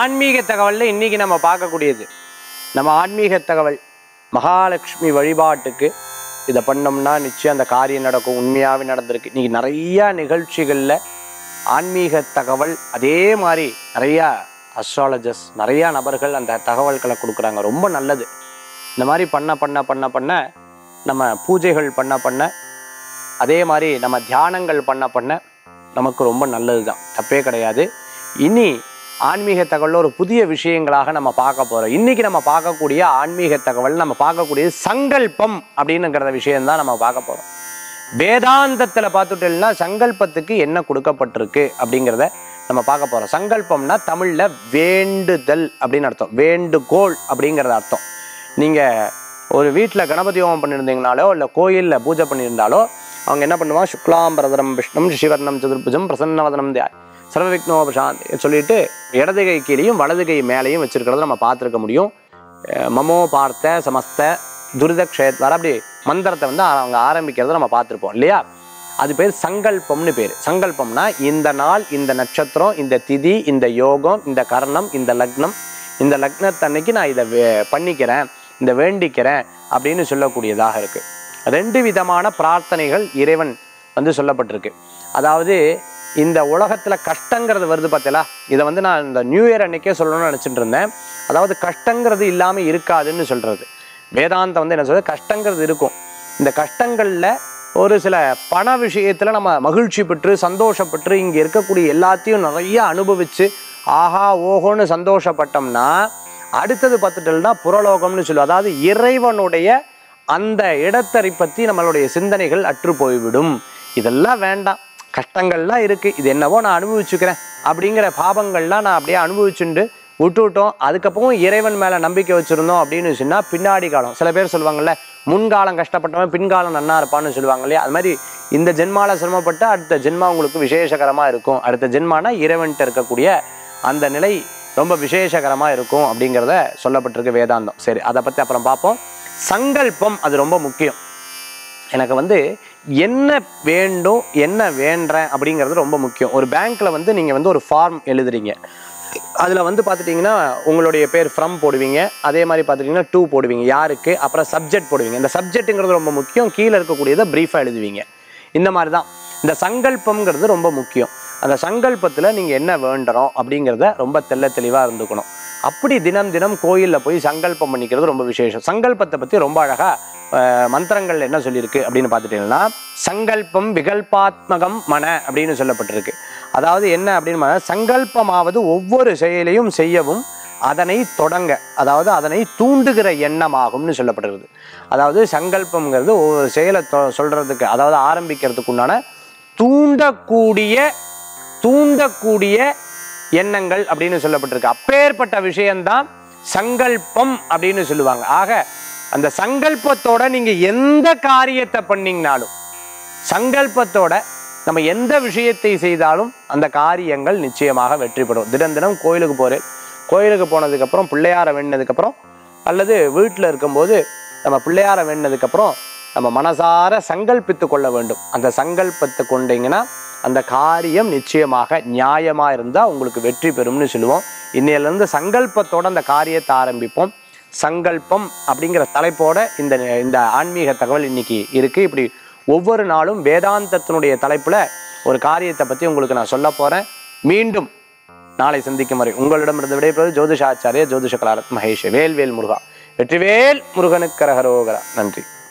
ஆன்மீக தகவலில் இன்றைக்கி நம்ம பார்க்கக்கூடியது, நம்ம ஆன்மீக தகவல் மகாலட்சுமி வழிபாட்டுக்கு இதை பண்ணோம்னா நிச்சயம் அந்த காரியம் நடக்கும். உண்மையாகவே நடந்திருக்கு. இன்றைக்கி நிறையா நிகழ்ச்சிகளில் ஆன்மீக தகவல், அதே மாதிரி நிறையா அஸ்ட்ராலஜர்ஸ், நிறையா நபர்கள் அந்த தகவல்களை கொடுக்குறாங்க. ரொம்ப நல்லது. இந்த மாதிரி பண்ண நம்ம பூஜைகள் பண்ண அதே மாதிரி நம்ம தியானங்கள் பண்ண நமக்கு ரொம்ப நல்லது தான், தப்பே கிடையாது. இனி ஆன்மீக தகவலில் ஒரு புதிய விஷயங்களாக நம்ம பார்க்க போகிறோம். இன்றைக்கி நம்ம பார்க்கக்கூடிய ஆன்மீக தகவல், நம்ம பார்க்கக்கூடிய சங்கல்பம் அப்படின்னுங்கிற விஷயம்தான் நம்ம பார்க்க போகிறோம். வேதாந்தத்தில் பார்த்துட்டோம்னா சங்கல்பத்துக்கு என்ன கொடுக்கப்பட்டிருக்கு அப்படிங்கிறத நம்ம பார்க்க போகிறோம். சங்கல்பம்னா தமிழில் வேண்டுதல் அப்படின்னு அர்த்தம், வேண்டுகோள் அப்படிங்கிறது அர்த்தம். நீங்கள் ஒரு வீட்டில் கணபதி ஹோமம் பண்ணியிருந்தீங்கனாலோ இல்லை கோயிலில் பூஜை பண்ணியிருந்தாலோ அவங்க என்ன பண்ணுவாங்க, சுக்லாம்பரதரம் விஷ்ணம் ரிஷிவர்ணம் சதுர்புஜம் பிரசன்னவதனம் தியா சர்வவிக்னோபசாந்தி சொல்லிட்டு இடது கை கீழையும் வலது கை மேலேயும் வச்சிருக்கிறத நம்ம பார்த்துருக்க முடியும். மமோ பார்த்த சமஸ்த துரிதக்ஷேத்வார அப்படி மந்திரத்தை வந்து அவங்க ஆரம்பிக்கிறத நம்ம பார்த்துருப்போம் இல்லையா. அது பேர் சங்கல்பம்னு பேர். சங்கல்பம்னா இந்த நாள், இந்த நட்சத்திரம், இந்த திதி, இந்த யோகம், இந்த கரணம், இந்த லக்னம், இந்த லக்னத்தன்னைக்கு நான் இதை பண்ணிக்கிறேன், இந்த வேண்டிக்கிறேன் அப்படின்னு சொல்லக்கூடியதாக இருக்குது. 2 விதமான பிரார்த்தனைகள் இறைவன் வந்து சொல்லப்பட்டிருக்கு. அதாவது இந்த உலகத்தில் கஷ்டங்கிறது வருது பார்த்தீங்களா, இதை வந்து நான் இந்த நியூ இயர் அன்னைக்கே சொல்லணும்னு நினச்சிட்டு இருந்தேன். அதாவது கஷ்டங்கிறது இல்லாமல் இருக்காதுன்னு சொல்கிறது வேதாந்தம். வந்து என்ன சொல்கிறது, கஷ்டங்கிறது இருக்கும். இந்த கஷ்டங்களில் ஒரு சில பண விஷயத்தில் நம்ம மகிழ்ச்சி பெற்று சந்தோஷப்பட்டு இங்கே இருக்கக்கூடிய எல்லாத்தையும் நிறைய அனுபவித்து ஆஹா ஓஹோன்னு சந்தோஷப்பட்டோம்னா அடுத்தது பார்த்துட்டோம்னா புறலோகம்னு சொல்லுவோம். அதாவது இறைவனுடைய அந்த இடத்தை பற்றி நம்மளுடைய சிந்தனைகள் அற்று போய்விடும். இதெல்லாம் வேண்டாம், கஷ்டங்கள்லாம் இருக்குது, இது என்னவோ நான் அனுபவிச்சுக்கிறேன் அப்படிங்கிற பாவங்கள்லாம் நான் அப்படியே அனுபவிச்சுட்டு விட்டுவிட்டோம். அதுக்கப்புறம் இறைவன் மேலே நம்பிக்கை வச்சுருந்தோம் அப்படின்னு சொன்னால் பின்னாடி காலம், சில பேர் சொல்லுவாங்கள்ல, முன்காலம் கஷ்டப்பட்டவன் பின்காலம் நன்னா இருப்பான்னு சொல்லுவாங்க இல்லையா. அது மாதிரி இந்த ஜென்மாவில் சிரமப்பட்டு அடுத்த ஜென்மா உங்களுக்கு விசேஷகரமாக இருக்கும். அடுத்த ஜென்மானா இறைவன்கிட்ட இருக்கக்கூடிய அந்த நிலை ரொம்ப விசேஷகரமாக இருக்கும் அப்படிங்கிறத சொல்லப்பட்டிருக்கு வேதாந்தம். சரி, அதை பற்றி அப்புறம் பார்ப்போம். சங்கல்பம் அது ரொம்ப முக்கியம். எனக்கு வந்து என்ன வேண்டும், என்ன வேண்டேன் அப்படிங்கிறது ரொம்ப முக்கியம். ஒரு பேங்க்கில் வந்து நீங்கள் வந்து ஒரு ஃபார்ம் எழுதுறீங்க. அதில் வந்து பார்த்துட்டிங்கன்னா உங்களுடைய பேர் ஃப்ரம் போடுவீங்க, அதே மாதிரி பார்த்துட்டிங்கன்னா டூ போடுவீங்க, யாருக்கு, அப்புறம் சப்ஜெக்ட் போடுவீங்க. இந்த சப்ஜெக்ட்டுங்கிறது ரொம்ப முக்கியம். கீழே இருக்கக்கூடியதை ப்ரீஃபாக எழுதுவீங்க. இந்த மாதிரி தான் இந்த சங்கல்பம்ங்கிறது ரொம்ப முக்கியம். அந்த சங்கல்பத்தில் நீங்கள் என்ன வேண்டுறோம் அப்படிங்கிறத ரொம்ப தெளிவாக இருந்துக்கணும். அப்படி தினம் தினம் கோயிலில் போய் சங்கல்பம் பண்ணிக்கிறது ரொம்ப விசேஷம். சங்கல்பத்தை பற்றி ரொம்ப அழகாக மந்திரங்கள் என்ன சொல்லியிருக்கு அப்படின்னு பார்த்துட்டீங்கன்னா, சங்கல்பம் விகல்பாத்மகம் மன அப்படின்னு சொல்லப்பட்டிருக்கு. அதாவது என்ன அப்படின்னு, சங்கல்பமாவது ஒவ்வொரு செயலையும் செய்யவும் அதனை தொடங்க, அதாவது அதனை தூண்டுகிற எண்ணமாகும்னு சொல்லப்பட்டிருக்கு. அதாவது சங்கல்பம்ங்கிறது ஒவ்வொரு செயலை சொல்கிறதுக்கு, அதாவது ஆரம்பிக்கிறதுக்கு உண்டான தூண்டக்கூடிய எண்ணங்கள் அப்படின்னு சொல்லப்பட்டிருக்கு. அப்பேற்பட்ட விஷயம்தான் சங்கல்பம் அப்படின்னு சொல்லுவாங்க. ஆக அந்த சங்கல்பத்தோட நீங்க எந்த காரியத்தை பண்ணீங்கனாலும், சங்கல்பத்தோட நம்ம எந்த விஷயத்தை செய்தாலும் அந்த காரியங்கள் நிச்சயமாக வெற்றி பெறும். தினம் தினம் கோயிலுக்கு போகிறேன், கோயிலுக்கு போனதுக்கப்புறம் பிள்ளையார வேண்டினதுக்கப்புறம் அல்லது வீட்டில் இருக்கும்போது நம்ம பிள்ளையார வேண்டினதுக்கப்புறம் நம்ம மனசார சங்கல்பித்து கொள்ள வேண்டும். அந்த சங்கல்பத்தை கொண்டீங்கன்னா அந்த காரியம் நிச்சயமாக நியாயமாக இருந்தால் உங்களுக்கு வெற்றி பெறும்னு சொல்லுவோம். இன்னையிலேருந்து சங்கல்பத்தோடு அந்த காரியத்தை ஆரம்பிப்போம். சங்கல்பம் அப்படிங்கிற தலைப்போட இந்த ஆன்மீக தகவல் இன்னைக்கு இருக்குது. இப்படி ஒவ்வொரு நாளும் வேதாந்தத்தினுடைய தலைப்பில் ஒரு காரியத்தை பற்றி உங்களுக்கு நான் சொல்ல போகிறேன். மீண்டும் நாளை சந்திக்கும் வரை உங்களிடமிருந்து விடைபெறுவது ஜோதிஷாச்சாரிய ஜோதிஷ கலாரத் மகேஷ். வேல்வேல் முருகா. வெற்றிவேல் முருகனுக்கு கரகரோகரா. நன்றி.